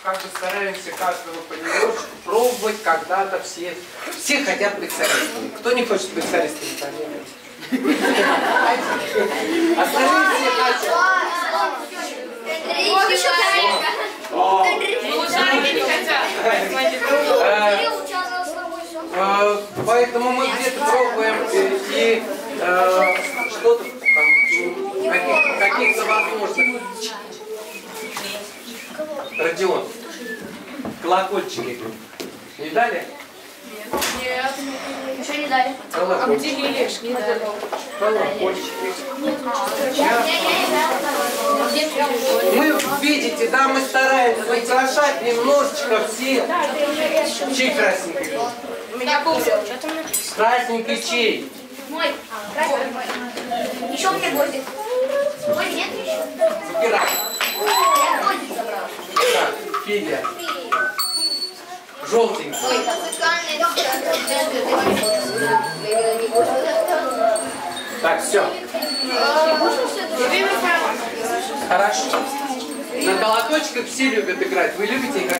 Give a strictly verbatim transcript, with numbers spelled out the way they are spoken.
как бы стараемся каждого понемножку пробовать когда-то все. Все хотят быть солистами. Кто не хочет быть солистами, фамилия? Остальные все хотят. Поэтому мы где-то пробуем и что-то там, каких-то возможных. Родион, колокольчики не дали? Нет. Еще не дали. Обделили, не дали. Колокольчики. Мы, видите, да, мы стараемся украшать немножечко все. Чей красненький? У меня был. Красненький чей? Мой. Красненький мой. Еще мне гвоздик. Ой, нет еще. Забирай. Я гвоздик забрал. Так, Федя. Желтенький. Ой, так, все. Хорошо. На колокольчиках все любят играть. Вы любите играть?